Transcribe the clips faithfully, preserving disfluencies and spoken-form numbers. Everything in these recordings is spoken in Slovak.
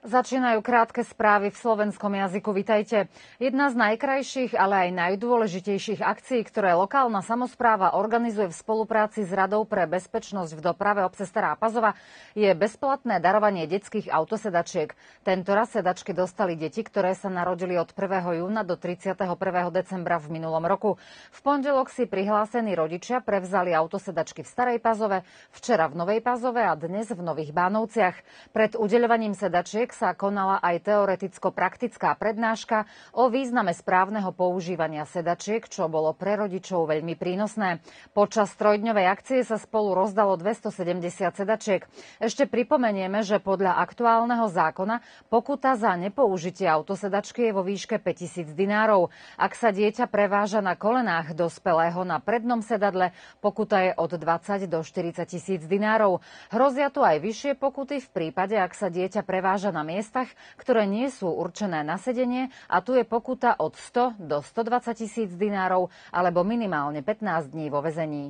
Začínajú krátke správy v slovenskom jazyku. Vitajte. Jedna z najkrajších, ale aj najdôležitejších akcií, ktoré lokálna samospráva organizuje v spolupráci s Radou pre bezpečnosť v doprave obce Stará Pazova, je bezplatné darovanie detských autosedačiek. Tento raz sedačky dostali deti, ktoré sa narodili od prvého júna do tridsiateho prvého decembra v minulom roku. V pondelok si prihlásení rodičia prevzali autosedačky v Starej Pazove, včera v Novej Pazove a dnes v Nových Bánovciach. Pred udeľovaním sedačiek sa konala aj teoreticko-praktická prednáška o význame správneho používania sedačiek, čo bolo pre rodičov veľmi prínosné. Počas trojdňovej akcie sa spolu rozdalo dvestosedemdesiat sedačiek. Ešte pripomenieme, že podľa aktuálneho zákona pokuta za nepoužitie autosedačky je vo výške päťtisíc dinárov. Ak sa dieťa preváža na kolenách dospelého na prednom sedadle, pokuta je od dvadsať do štyridsať tisíc dinárov. Hrozia tu aj vyššie pokuty v prípade, ak sa dieťa preváža na miestach, ktoré nie sú určené na sedenie, a tu je pokuta od sto do stodvadsať tisíc dinárov alebo minimálne pätnásť dní vo väzení.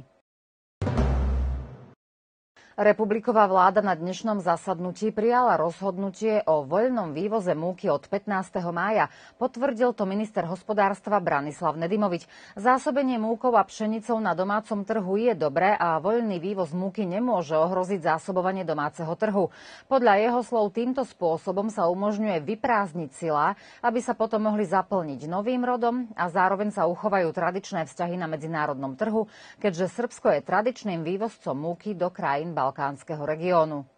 Republiková vláda na dnešnom zasadnutí prijala rozhodnutie o voľnom vývoze múky od pätnásteho mája. Potvrdil to minister hospodárstva Branislav Nedimovič. Zásobenie múkou a pšenicou na domácom trhu je dobré a voľný vývoz múky nemôže ohroziť zásobovanie domáceho trhu. Podľa jeho slov týmto spôsobom sa umožňuje vyprázdniť silá, aby sa potom mohli zaplniť novým rodom a zároveň sa uchovajú tradičné vzťahy na medzinárodnom trhu, keďže Srbsko je tradičným vývozcom múky do krajín balkánskeho regiónu.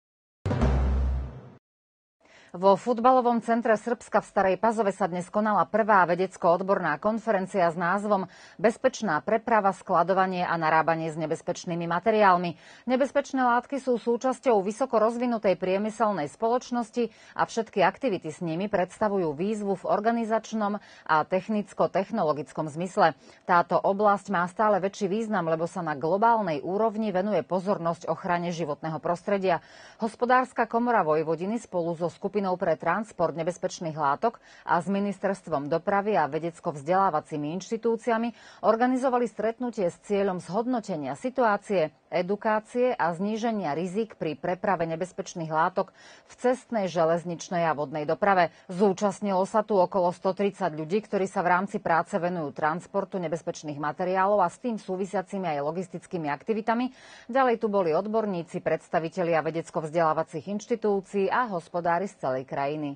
Vo futbalovom centre Srbska v Starej Pazove sa dnes konala prvá vedecko-odborná konferencia s názvom Bezpečná preprava, skladovanie a narábanie s nebezpečnými materiálmi. Nebezpečné látky sú súčasťou vysoko rozvinutej priemyselnej spoločnosti a všetky aktivity s nimi predstavujú výzvu v organizačnom a technicko-technologickom zmysle. Táto oblasť má stále väčší význam, lebo sa na globálnej úrovni venuje pozornosť ochrane životného prostredia. Hospodárska komora Vojvodiny spolu so skupinou pre transport nebezpečných látok a s ministerstvom dopravy a vedecko-vzdelávacími inštitúciami organizovali stretnutie s cieľom zhodnotenia situácie, edukácie a zníženia rizik pri preprave nebezpečných látok v cestnej, železničnej a vodnej doprave. Zúčastnilo sa tu okolo stotridsať ľudí, ktorí sa v rámci práce venujú transportu nebezpečných materiálov a s tým súvisiacimi aj logistickými aktivitami. Ďalej tu boli odborníci, predstavitelia vedecko-vzdelávacích inštitúcií a hospodári z celej krajiny.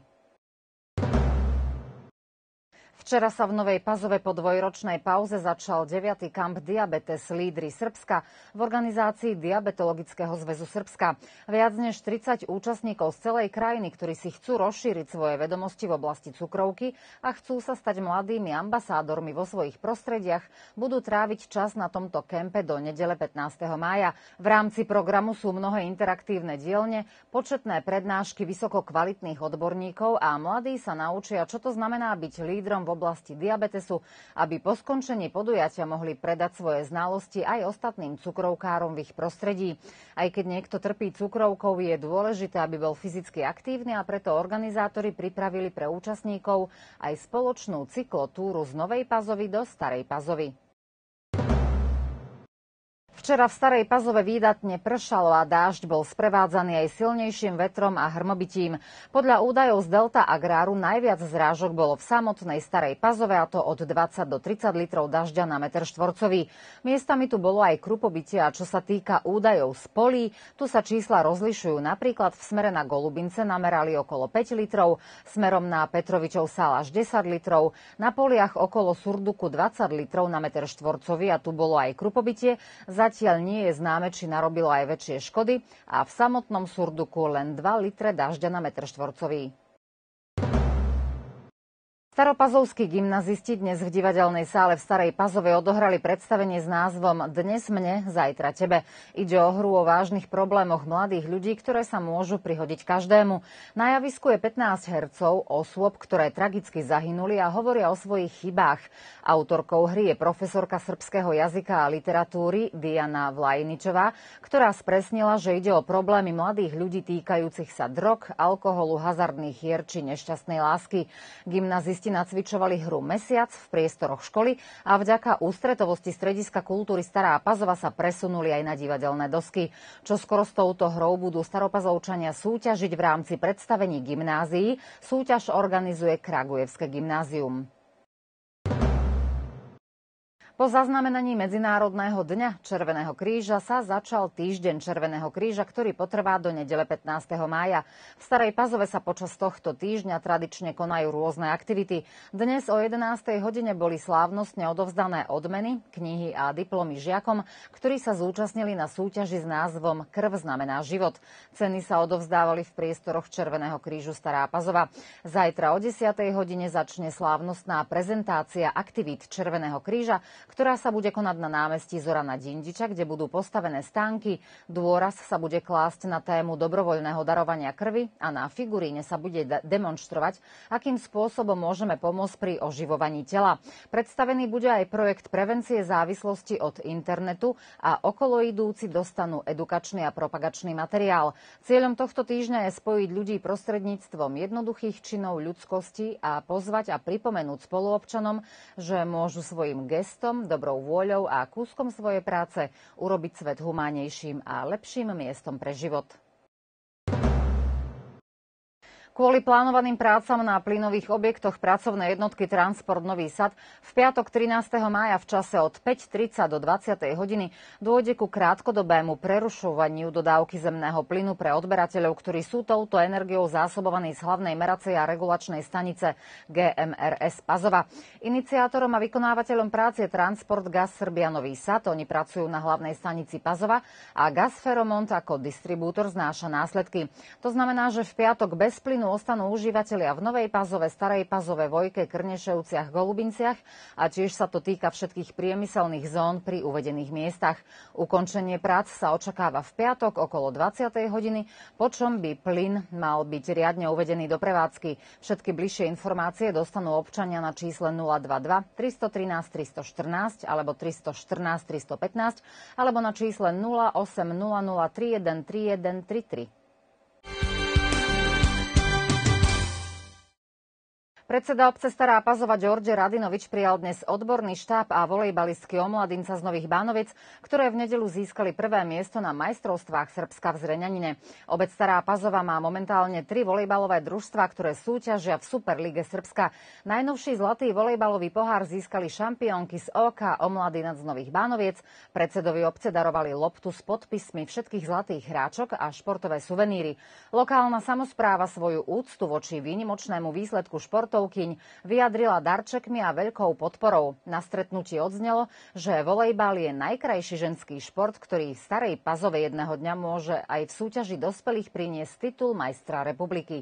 Včera sa v Novej Pazove po dvojročnej pauze začal deviaty kamp Diabetes Lídri Srbska v organizácii Diabetologického zväzu Srbska. Viac než tridsať účastníkov z celej krajiny, ktorí si chcú rozšíriť svoje vedomosti v oblasti cukrovky a chcú sa stať mladými ambasádormi vo svojich prostrediach, budú tráviť čas na tomto kempe do nedele pätnásteho mája. V rámci programu sú mnohé interaktívne dielne, početné prednášky vysoko kvalitných odborníkov a mladí sa naučia, čo to znamená byť lídrom v oblasti diabetesu, aby po skončení podujatia mohli predať svoje znalosti aj ostatným cukrovkárom v ich prostredí. Aj keď niekto trpí cukrovkou, je dôležité, aby bol fyzicky aktívny a preto organizátori pripravili pre účastníkov aj spoločnú cyklotúru z Novej Pazovy do Starej Pazovy. Včera v Starej Pazove výdatne pršalo a dážď bol sprevádzaný aj silnejším vetrom a hrmobitím. Podľa údajov z Delta Agráru najviac zrážok bolo v samotnej Starej Pazove, a to od dvadsať do tridsať litrov dažďa na meter štvorcový. Miestami tu bolo aj krupobytie a čo sa týka údajov z polí, tu sa čísla rozlišujú. Napríklad v smere na Golubince namerali okolo päť litrov, smerom na Petrovičov Sál až desať litrov, na poliach okolo Surduku dvadsať litrov na meter štvorcový a tu bolo aj krupobytie. Zatiaľ nie je známe, či narobilo aj väčšie škody a v samotnom Surduku len dva litre dažďa na meter štvorcový. Staropazovskí gymnazisti dnes v divadelnej sále v Starej Pazove odohrali predstavenie s názvom Dnes mne, zajtra tebe. Ide o hru o vážnych problémoch mladých ľudí, ktoré sa môžu prihodiť každému. Na javisku je pätnásť hercov, osôb, ktoré tragicky zahynuli a hovoria o svojich chybách. Autorkou hry je profesorka srbského jazyka a literatúry Diana Vlajničová, ktorá spresnila, že ide o problémy mladých ľudí týkajúcich sa drog, alkoholu, hazardných hier či nešťastnej lásky. Gymnazisti deti nacvičovali hru Mesiac v priestoroch školy a vďaka ústretovosti Strediska kultúry Stará Pazova sa presunuli aj na divadelné dosky. Čo skoro s touto hrou budú staropazovčania súťažiť v rámci predstavení gymnázií. Súťaž organizuje Krágujevské gymnázium. Po zaznamenaní Medzinárodného dňa Červeného kríža sa začal týždeň Červeného kríža, ktorý potrvá do nedele pätnásteho mája. V Starej Pazove sa počas tohto týždňa tradične konajú rôzne aktivity. Dnes o jedenástej hodine boli slávnostne odovzdané odmeny, knihy a diplomy žiakom, ktorí sa zúčastnili na súťaži s názvom Krv znamená život. Ceny sa odovzdávali v priestoroch Červeného krížu Stará Pazova. Zajtra o desiatej hodine začne slávnostná prezentácia aktivít Červeného kríža, ktorá sa bude konať na námestí Zorana Ďindiča, kde budú postavené stánky. Dôraz sa bude klásť na tému dobrovoľného darovania krvi a na figuríne sa bude demonštrovať, akým spôsobom môžeme pomôcť pri oživovaní tela. Predstavený bude aj projekt prevencie závislosti od internetu a okoloidúci dostanú edukačný a propagačný materiál. Cieľom tohto týždňa je spojiť ľudí prostredníctvom jednoduchých činov ľudskosti a pozvať a pripomenúť spoluobčanom, že môžu svojim gestom, dobrou vôľou a kúskom svojej práce urobiť svet humánnejším a lepším miestom pre život. Kvôli plánovaným prácam na plynových objektoch pracovnej jednotky Transport Nový Sad v piatok trinásteho mája v čase od päť tridsať do dvadsiatej hodiny dôjde ku krátkodobému prerušovaniu dodávky zemného plynu pre odberateľov, ktorí sú touto energiou zásobovaní z hlavnej meracej a regulačnej stanice G M R S Pazova. Iniciátorom a vykonávateľom práce je Transport Gas Srbia Nový Sad. Oni pracujú na hlavnej stanici Pazova a Gasferomont ako distribútor znáša následky. To znamená, že v piatok bez plynu ostanú užívateľia v Novej Pazove, Starej Pazove, Vojke, Krnešovciach, Golubinciach a tiež sa to týka všetkých priemyselných zón pri uvedených miestach. Ukončenie prác sa očakáva v piatok okolo dvadsiatej hodiny, počom by plyn mal byť riadne uvedený do prevádzky. Všetky bližšie informácie dostanú občania na čísle nula dvadsaťdva tristotrinásť tristoštrnásť alebo tristoštrnásť tristopätnásť alebo na čísle nula osem nula nula tri jeden tri jeden tri tri. Predseda obce Stará Pazova Đorđe Radinović prijal dnes odborný štáb a volejbalistky omladinca z Nových Bánoviec, ktoré v nedeľu získali prvé miesto na majstrovstvách Srbska v Zrenjanine. Obec Stará Pazova má momentálne tri volejbalové družstvá, ktoré súťažia v Superlige Srbska. Najnovší zlatý volejbalový pohár získali šampiónky z ó ká Omladinac z Nových Bánoviec. Predsedovi obce darovali loptu s podpismi všetkých zlatých hráčok a športové suveníry. Lokálna samospráva svoju úctu voči výnimočnému výsledku športov vyjadrila darčekmi a veľkou podporou. Na stretnutí odznelo, že volejbal je najkrajší ženský šport, ktorý v Starej Pazove jedného dňa môže aj v súťaži dospelých priniesť titul majstra republiky.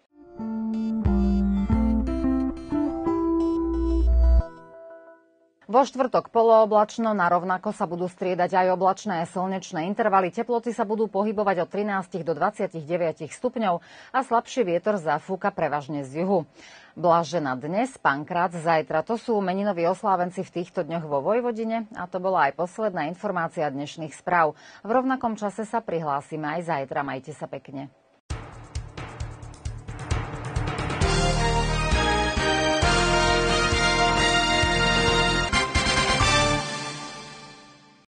Vo štvrtok polooblačno, narovnako sa budú striedať aj oblačné a slnečné intervaly. Teploty sa budú pohybovať od trinásť do dvadsaťdeväť stupňov a slabší vietor zafúka prevažne z juhu. Blažena dnes, Pankrác zajtra. To sú meninoví oslávenci v týchto dňoch vo Vojvodine a to bola aj posledná informácia dnešných správ. V rovnakom čase sa prihlásime aj zajtra. Majte sa pekne.